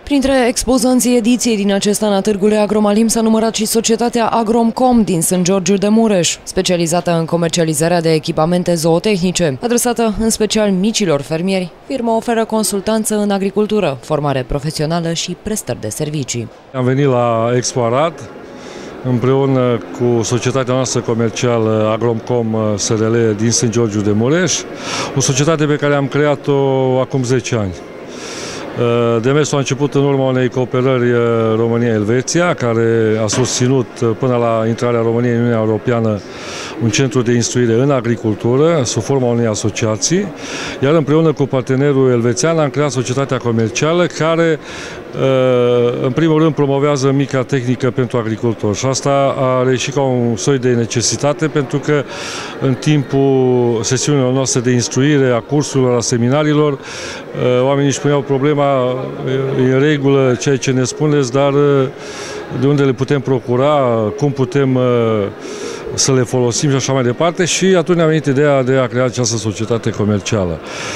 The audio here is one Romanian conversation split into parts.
Printre expozanții ediției din acest an a Târgului Agromalim s-a numărat și societatea Agromcom din Sânt Georgiu de Mureș, specializată în comercializarea de echipamente zootehnice. Adresată în special micilor fermieri, firma oferă consultanță în agricultură, formare profesională și prestări de servicii. Am venit la Expo Arad împreună cu societatea noastră comercială Agromcom SRL din Sânt Georgiu de Mureș, o societate pe care am creat-o acum 10 ani. Demersul a început în urma unei cooperări România-Elveția, care a susținut până la intrarea României în Uniunea Europeană un centru de instruire în agricultură, sub forma unei asociații, iar împreună cu partenerul elvețian am creat societatea comercială care, în primul rând, promovează mica tehnică pentru agricultori. Și asta a reieșit ca un soi de necesitate, pentru că în timpul sesiunilor noastre de instruire, a cursurilor, a seminariilor, oamenii își puneau problema, în regulă ceea ce ne spuneți, dar de unde le putem procura, cum putem să le folosim și așa mai departe, și atunci ne-a venit ideea de a crea această societate comercială.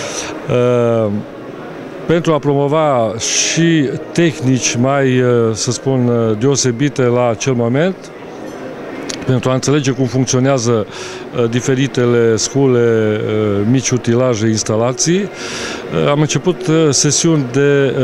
Pentru a promova și tehnici mai, să spun, deosebite la acel moment, pentru a înțelege cum funcționează diferitele scule, mici utilaje, instalații, am început sesiuni de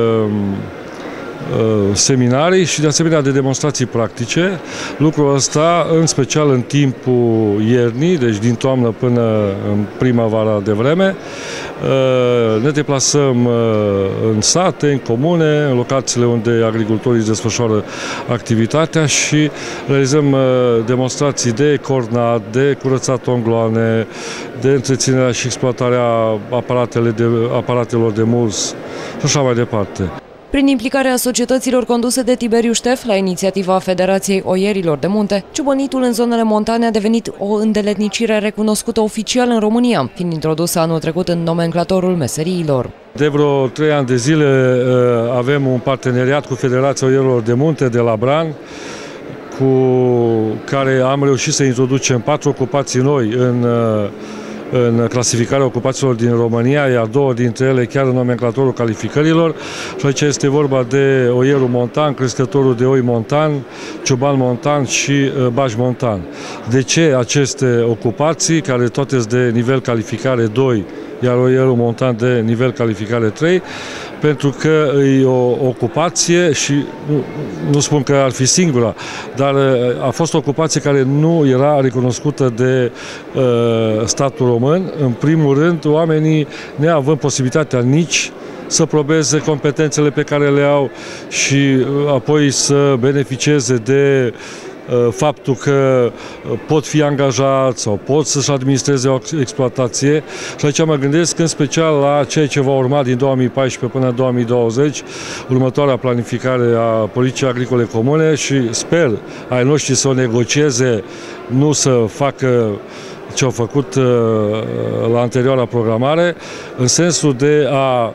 seminarii și de asemenea de demonstrații practice. Lucrul ăsta în special în timpul iernii, deci din toamnă până în primăvara de vreme. Ne deplasăm în sate, în comune, în locațiile unde agricultorii își desfășoară activitatea și realizăm demonstrații de cornat, de curățat ongloane, de întreținerea și exploatarea aparatelor de mulți și așa mai departe. Prin implicarea societăților conduse de Tiberiu Ștef la inițiativa Federației Oierilor de Munte, ciubănitul în zonele montane a devenit o îndeletnicire recunoscută oficial în România, fiind introdusă anul trecut în nomenclatorul meseriilor. De vreo 3 ani de zile avem un parteneriat cu Federația Oierilor de Munte de la Bran, cu care am reușit să introducem 4 ocupații noi în clasificarea ocupațiilor din România, iar 2 dintre ele chiar în nomenclatorul calificărilor. Și aici este vorba de oierul montan, crescătorul de oi montan, cioban montan și baș montan. De ce aceste ocupații, care toate sunt de nivel calificare 2, iar oierul montan de nivel calificare 3, pentru că e o ocupație și nu spun că ar fi singura, dar a fost o ocupație care nu era recunoscută de statul român. În primul rând, oamenii neavând posibilitatea nici să probeze competențele pe care le au și apoi să beneficieze de faptul că pot fi angajați sau pot să-și administreze o exploatație. Și aici mă gândesc în special la ceea ce va urma din 2014 până în 2020, următoarea planificare a politicii agricole comune, și sper ai noștri să o negocieze, nu să facă ce au făcut la anterioara programare, în sensul de a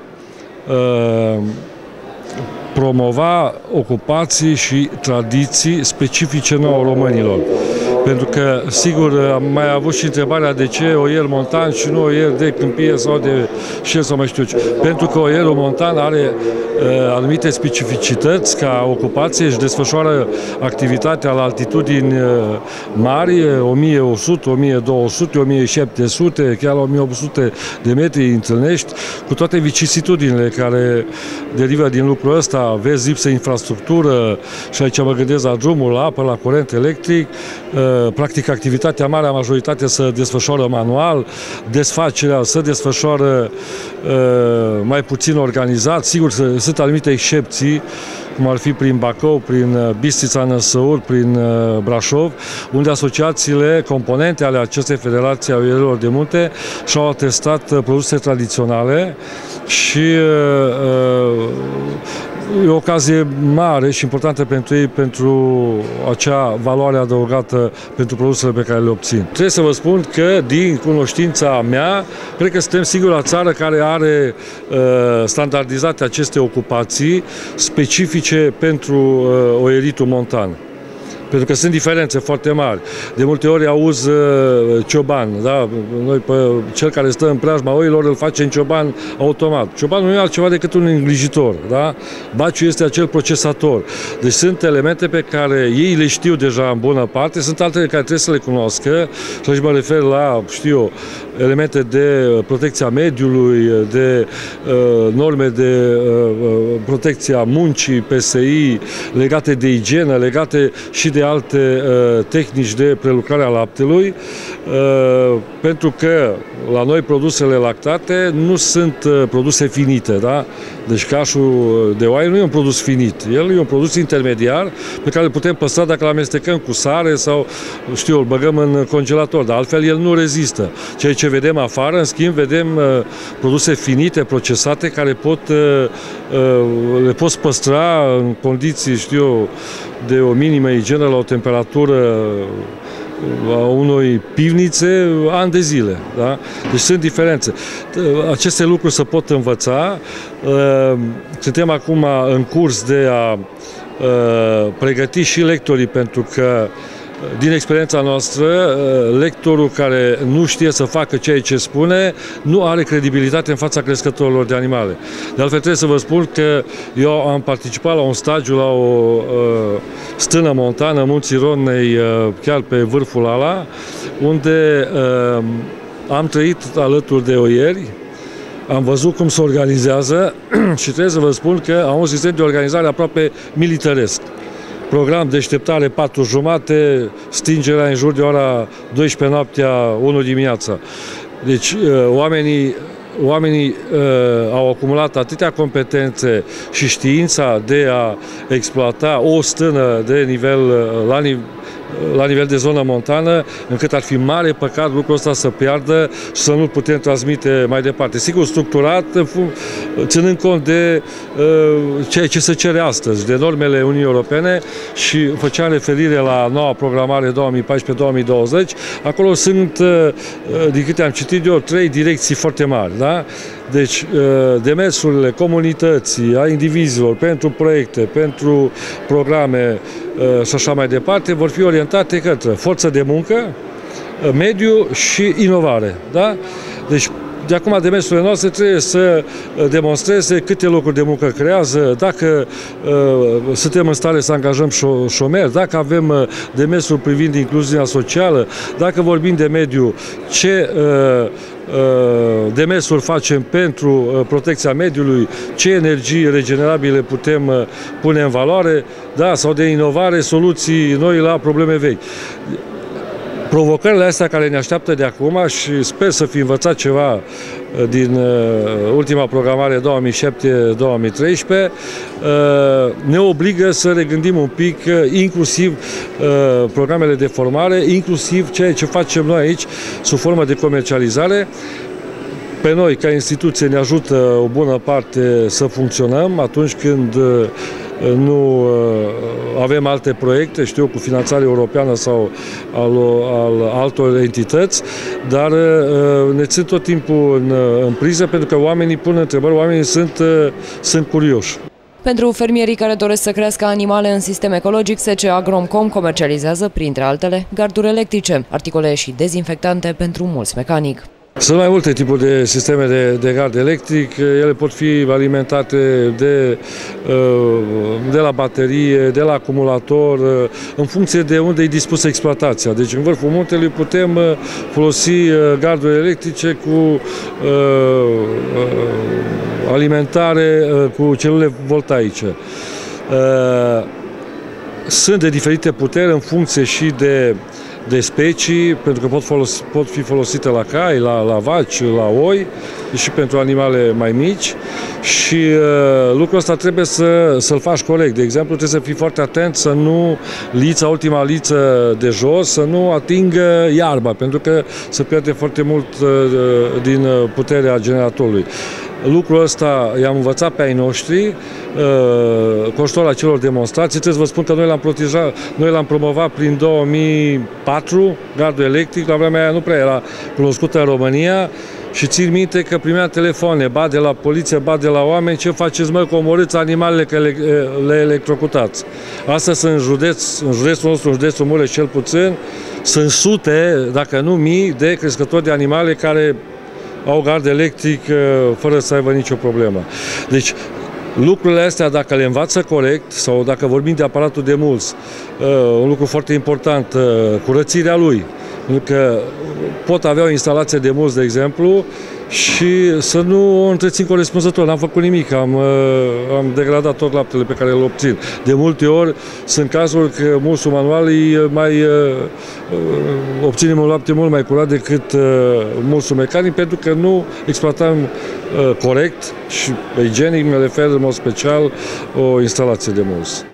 promova ocupații și tradiții specifice nouă românilor. Pentru că, sigur, am mai avut și întrebarea de ce oier montan și nu oier de câmpie sau de șer sau mai știu ce. Pentru că oierul montan are anumite specificități ca ocupație, își desfășoară activitatea la altitudini mari, 1100, 1200, 1700, chiar 1800 de metri întâlnești, cu toate vicisitudinile care derivă din lucrul ăsta. Vezi lipsă infrastructură și aici mă gândesc la drumul, la apă, la curent electric. Practic, activitatea mare, majoritate se desfășoară manual, desfacerea se desfășoară mai puțin organizat. Sigur, sunt anumite excepții, cum ar fi prin Bacău, prin Bistrița, Năsăur, prin Brașov, unde asociațiile, componente ale acestei Federații a Oierilor de Munte și-au atestat produse tradiționale și e o ocazie mare și importantă pentru ei, pentru acea valoare adăugată pentru produsele pe care le obțin. Trebuie să vă spun că, din cunoștința mea, cred că suntem singura țară care are standardizate aceste ocupații specifice pentru oieritul montan. Pentru că sunt diferențe foarte mari. De multe ori auzi cioban, da? Noi, cel care stă în preajma oilor îl face în cioban automat. Ciobanul nu e altceva decât un îngrijitor, da? Baciul este acel procesator. Deci sunt elemente pe care ei le știu deja în bună parte, sunt altele care trebuie să le cunoască. Și aici mă refer la, elemente de protecția mediului, de norme de protecția muncii, PSI, legate de igienă, legate și de alte tehnici de prelucrare a laptelui, pentru că la noi produsele lactate nu sunt produse finite, da? Deci cașul de oaie nu e un produs finit, el e un produs intermediar pe care îl putem păstra dacă îl amestecăm cu sare sau, îl băgăm în congelator, dar altfel el nu rezistă. Ceea ce vedem afară, în schimb, vedem produse finite, procesate, care le poți păstra în condiții, de o minimă igienă la o temperatură a unui pivnițe ani de zile. Da? Deci sunt diferențe. Aceste lucruri se pot învăța. Suntem acum în curs de a pregăti și lectorii, pentru că din experiența noastră, lectorul care nu știe să facă ceea ce spune, nu are credibilitate în fața crescătorilor de animale. De altfel, trebuie să vă spun că eu am participat la un stagiu la o stână montană, Munții Rodnei, chiar pe vârful ala, unde am trăit alături de oieri, am văzut cum se organizează și trebuie să vă spun că au un sistem de organizare aproape militaresc. Program deșteptare 4:30, stingerea în jur de ora 12 noaptea, 1 dimineața. Deci oamenii au acumulat atâtea competențe și știința de a exploata o stână de nivel, la nivel de zonă montană, încât ar fi mare păcat lucrul ăsta să piardă și să nu-l putem transmite mai departe. Sigur, structurat, ținând cont de ceea ce se cere astăzi, de normele Uniunii Europene, și făceam referire la noua programare 2014-2020. Acolo sunt, din câte am citit eu, 3 direcții foarte mari. Da? Deci, demersurile comunității, a indivizilor, pentru proiecte, pentru programe și așa mai departe, vor fi orientate către forță de muncă, mediu și inovare. Da? Deci, de acum demersurile noastre trebuie să demonstreze câte locuri de muncă creează, dacă suntem în stare să angajăm șomeri, dacă avem demersuri privind incluziunea socială, dacă vorbim de mediu, ce demersuri facem pentru protecția mediului, ce energii regenerabile putem pune în valoare, da, sau de inovare, soluții noi la probleme vechi. Provocările astea care ne așteaptă de acum, și sper să fi învățat ceva din ultima programare 2007-2013, ne obligă să regândim un pic inclusiv programele de formare, inclusiv ceea ce facem noi aici sub formă de comercializare. Pe noi, ca instituție, ne ajută o bună parte să funcționăm atunci când nu avem alte proiecte, cu finanțare europeană sau al altor entități, dar ne țin tot timpul în priză, pentru că oamenii pun întrebări, oamenii sunt curioși. Pentru fermierii care doresc să crească animale în sistem ecologic, SC Agromcom comercializează, printre altele, garduri electrice, articole și dezinfectante pentru mulți mecanic. Sunt mai multe tipuri de sisteme de gard electric. Ele pot fi alimentate de la baterie, de la acumulator, în funcție de unde e dispusă exploatația. Deci în vârful muntelui putem folosi garduri electrice cu alimentare cu celule voltaice. Sunt de diferite puteri în funcție și de specii, pentru că pot fi folosite la cai, la vaci, la oi și pentru animale mai mici, și lucrul ăsta trebuie să-l faci corect. De exemplu, trebuie să fii foarte atent să nu ultima liță de jos, să nu atingă iarba, pentru că se pierde foarte mult din puterea generatorului. lucrul ăsta i-am învățat pe ai noștri, cu ajutorul acelor demonstrații. Trebuie să vă spun că noi l-am promovat prin 2004, gardul electric, la vremea aia nu prea era cunoscută în România și țin minte că primeam telefoane, ba de la poliție, ba de la oameni, ce faceți mă, că omorâți animalele, că le electrocutați. Astăzi în județul nostru, în județul Mureș cel puțin, sunt sute, dacă nu mii, de crescători de animale care au gard electric fără să aibă nicio problemă. Deci, lucrurile astea, dacă le învață corect sau dacă vorbim de aparatul de mulți, un lucru foarte important, curățirea lui. Pentru că pot avea o instalație de mulți, de exemplu, și să nu o întrețin corespunzător. N-am făcut nimic, am degradat tot laptele pe care îl obțin. De multe ori sunt cazuri că mulsul manual obținem un lapte mult mai curat decât mulsul mecanic, pentru că nu exploatăm corect și igienic, mă refer în mod special o instalație de muls.